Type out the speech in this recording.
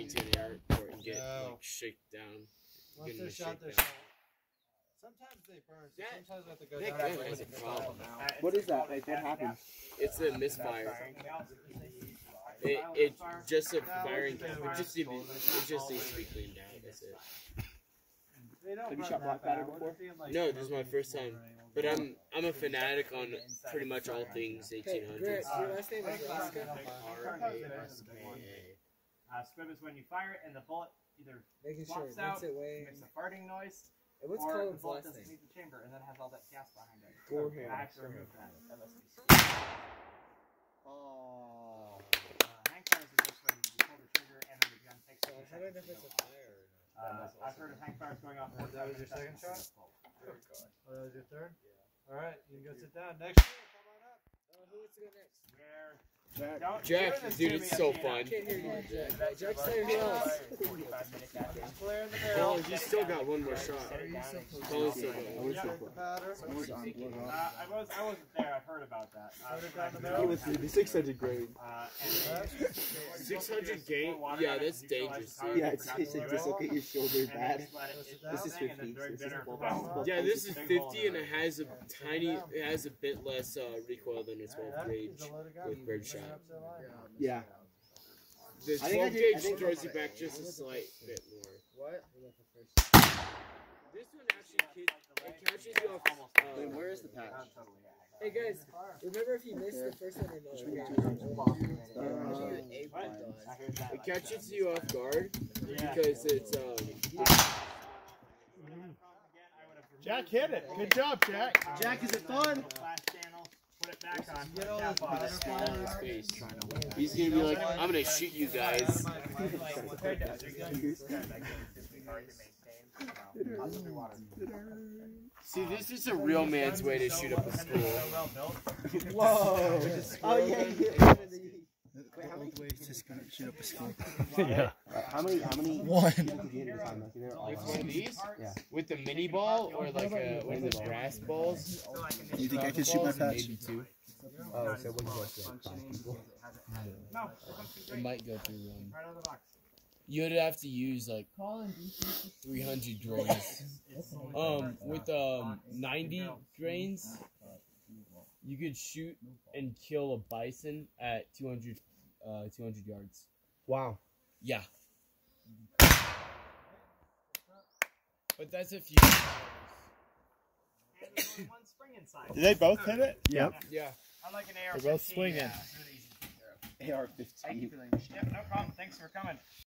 flying to the airport and get like shaken down. Once they're shot, they're shot. Sometimes they burn. So sometimes we have to go down. That gun has a problem. What is that? Like, what happens? It's a misfire. It just a firing. It just needs to be cleaned out. That's it. Have you shot black batter before? No, this is my first time. But I'm a fanatic on pretty much all things 1800s. Your last name is Alaska? Squib is when you fire it and the bullet either Making flops sure out, it way. makes a farting noise, And what's or the Colin's bullet last doesn't name? leave the chamber and then has all that gas behind it. Gorham. I have to remove that. That must be Oh. hang fires is just when you pull the trigger and then the gun takes So how do I know if it's a fire or not? I've heard of hang fires going off. That was your second shot? Oh, that was your third? Alright, you can go sit down. Next year, come on up. Who wants to go next? Jack, dude, it's so fun. I can't hear you, Jack. Jack Slayer, who else? Clear in the Oh, barrel. you still got one more shot. Colin's still got one. Check the powder. I wasn't there. I've heard about that. Put it down the He middle. was the 600 grade. 600 gain? Yeah, that's dangerous. Yeah, it's to dislocate your shoulder bad. This is 50. So this is Yeah, this is 50 and it has a bit less recoil than a 12 gauge with birdshot. Yeah. The I think 12 gauge throws you back just a slight bit more. What? This one actually catches you off. Wait, where is the patch? Hey guys, remember if you missed the first one or no? It catches you off guard because it's Jack hit it. Good job, Jack. Jack, is it fun? Put it back on. Get all this powder in his face. He's gonna be like, I'm gonna shoot you guys. See, this is a real man's way to shoot up a school. Whoa! Oh yeah. Wait, how many ways to shoot up a school? Yeah. How many? One. With one of these? Yeah. With the mini ball or like one of the brass balls? Do you think I can shoot my patch? Maybe two. Oh, so it wouldn't go through like 5 people. It might go through one. You'd have to use like 300 grains. With 90 grains, you could shoot and kill a bison at 200 yards. Wow. Yeah. But that's if you. Did they both hit it? Yep. Yeah. Unlike an AR-15. They're both swinging. Really easy to take care of. AR-15. Yep, no problem. Thanks for coming.